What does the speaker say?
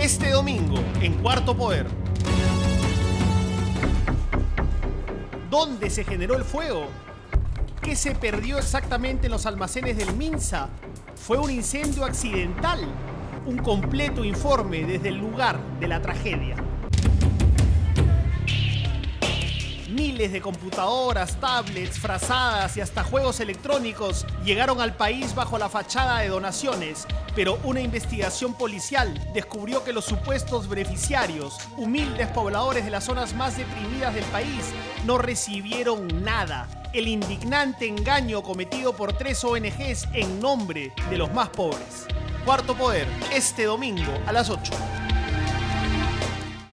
Este domingo, en Cuarto Poder. ¿Dónde se generó el fuego? ¿Qué se perdió exactamente en los almacenes del Minsa? ¿Fue un incendio accidental? Un completo informe desde el lugar de la tragedia. Miles de computadoras, tablets, frazadas y hasta juegos electrónicos llegaron al país bajo la fachada de donaciones, pero una investigación policial descubrió que los supuestos beneficiarios, humildes pobladores de las zonas más deprimidas del país, no recibieron nada. El indignante engaño cometido por 3 ONGs en nombre de los más pobres. Cuarto Poder, este domingo a las 8.